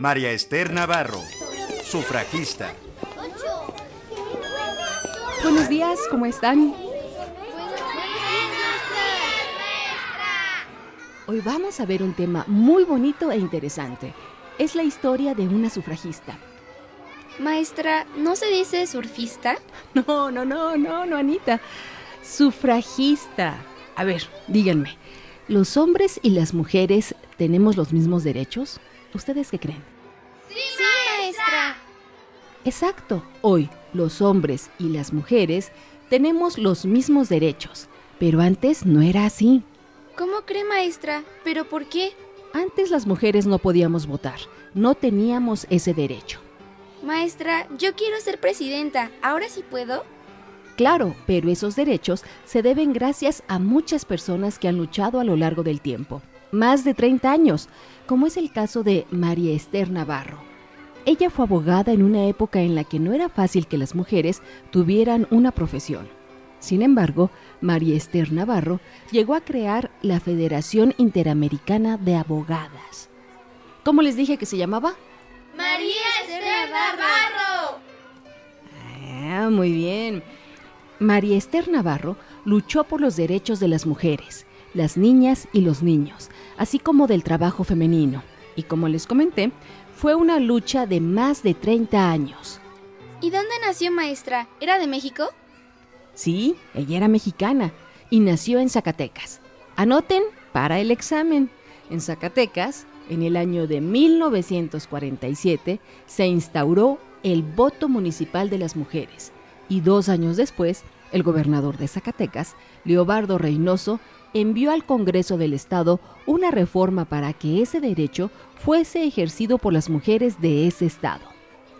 María Esther Navarro, sufragista. Buenos días, ¿cómo están? Hoy vamos a ver un tema muy bonito e interesante. Es la historia de una sufragista. Maestra, ¿no se dice surfista? No, Anita. Sufragista. A ver, díganme, ¿los hombres y las mujeres tenemos los mismos derechos? ¿Ustedes qué creen? Sí, maestra. Exacto. Hoy, los hombres y las mujeres tenemos los mismos derechos, pero antes no era así. ¿Cómo cree, maestra? ¿Pero por qué? Antes las mujeres no podíamos votar, no teníamos ese derecho. Maestra, yo quiero ser presidenta. ¿Ahora sí puedo? Claro, pero esos derechos se deben gracias a muchas personas que han luchado a lo largo del tiempo. Más de 30 años, como es el caso de María Esther Navarro. Ella fue abogada en una época en la que no era fácil que las mujeres tuvieran una profesión. Sin embargo, María Esther Navarro llegó a crear la Federación Interamericana de Abogadas. ¿Cómo les dije que se llamaba? María Esther Navarro. Ah, muy bien. María Esther Navarro luchó por los derechos de las mujeres, las niñas y los niños, así como del trabajo femenino. Y como les comenté, fue una lucha de más de 30 años. ¿Y dónde nació, maestra? ¿Era de México? Sí, ella era mexicana y nació en Zacatecas. Anoten para el examen. En Zacatecas, en el año de 1947, se instauró el voto municipal de las mujeres. Y 2 años después, el gobernador de Zacatecas, Leobardo Reynoso, envió al Congreso del Estado una reforma para que ese derecho fuese ejercido por las mujeres de ese estado.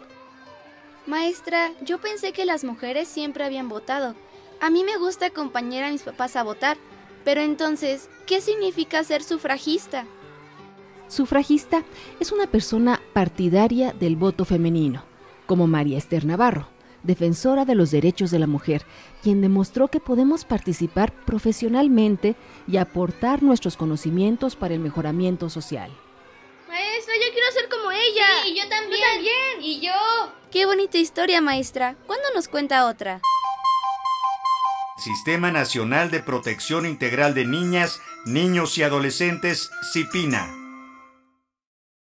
Maestra, yo pensé que las mujeres siempre habían votado. A mí me gusta acompañar a mis papás a votar, pero entonces, ¿qué significa ser sufragista? Sufragista es una persona partidaria del voto femenino, como María Esther Navarro, defensora de los derechos de la mujer, quien demostró que podemos participar profesionalmente y aportar nuestros conocimientos para el mejoramiento social. Maestra, yo quiero ser como ella. Sí, y yo también. Yo también. Y yo. Qué bonita historia, maestra. ¿Cuándo nos cuenta otra? Sistema Nacional de Protección Integral de Niñas, Niños y Adolescentes, CIPINA.